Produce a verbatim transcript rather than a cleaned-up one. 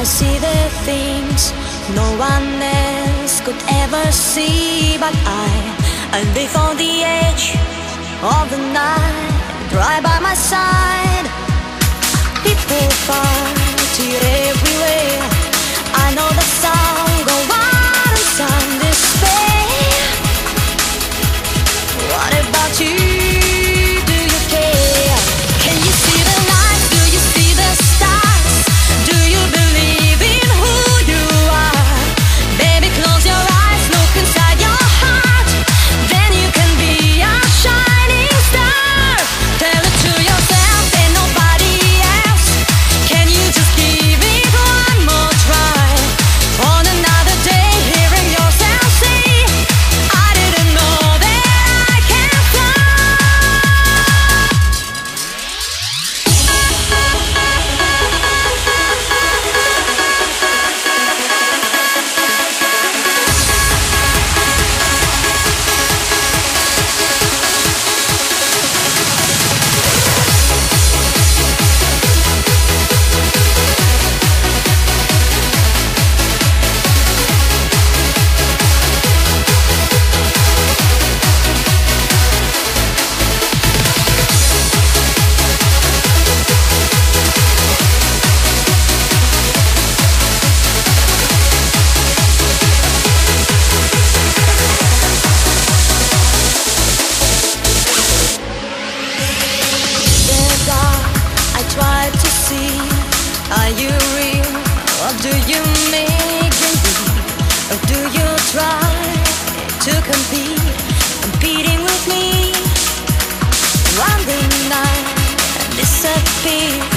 I see the things no one else could ever see, but I, I live on the edge of the night, right by my side. People party everywhere. I know the sound go on and some despair. What about you? Are you real, or do you make believe, or do you try to compete, competing with me? One day night disappear.